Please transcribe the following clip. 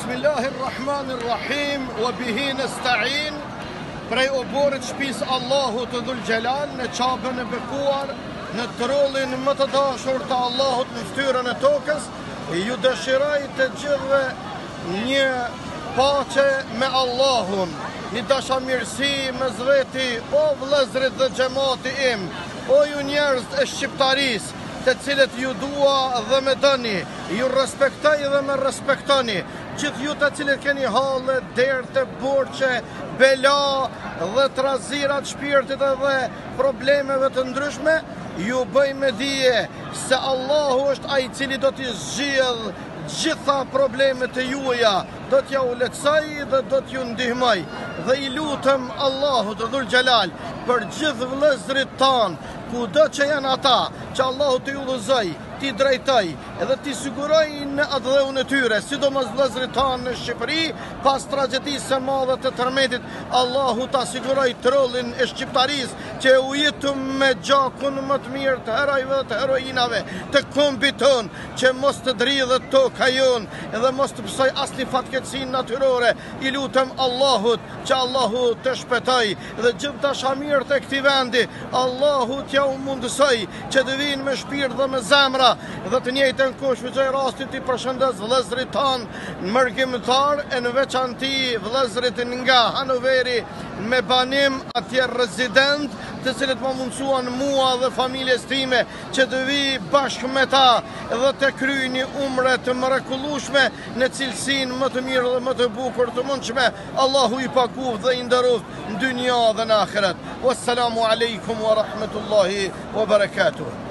Bismillahirrahmanirrahim, wa bihi nasta'in. Prej oborit shpis Allahut të Dhul Gjelal, në qabën e bekuar, në trollin më të dashur të Allahut në fytyrën e tokës, ju dëshiroj të gjithëve një paqe me Allahun, një dashamirësi mes veti, o vëllezërit dhe xhamati im, o ju njerëz e shqiptarisë, të cilët ju dua dhe me dëni, ju respektoj dhe me respektoni, gjithë ju të cilët keni halle, derte, borçe, bela dhe trazirat shpirtit dhe problemeve të ndryshme, ju bëj me dije se Allahu është ai i cili do t'i zgjidh gjitha problemet e juaja, do t'ja u lehtësoj dhe do t'ju ndihmoj. Dhe i lutem Allahut Dhul Gjelal për gjithë vëllezërit tanë, kudo që janë ata, që Allahu t'i udhëzoj, t'i drejtoj edhe t'i siguroj në adhëun e tyre, sidomos vëllezërit tanë në Shqipëri, pas tragjedisë së madhe të tërmetit, Allahu t'a siguroj trollin e shqiptarisë që u jetu me gjakun më të mirë të herojve dhe të heroinave të kombit ton, që mos të dridhet toka jon edhe mos të pësoj asnjë fatkeqësi natyrore. I lutem Allahut që Allahu të shpëtoj dhe gjithë dashamirët e këtij vendi, Allahu t'ja u mundësoj që të vinë me shpirt dhe me zemra, dhe të njëjtën kohë shfrytëzoj rastin të përshëndes vëllezërit tanë mërgjimtar e në veçanti vëllezërit nga Hanoveri me banim atje rezident, të cilët më mundsuan mua dhe familjes time që të vi bashkë me ta dhe të kryeni umre të mrekullueshme në cilësinë më të mirë dhe më të bukur të mundshme. Allahu i pakuft dhe i nderoft në dynja dhe në ahiret. Wassalamu alaikum wa rahmatullahi wa barakatuh.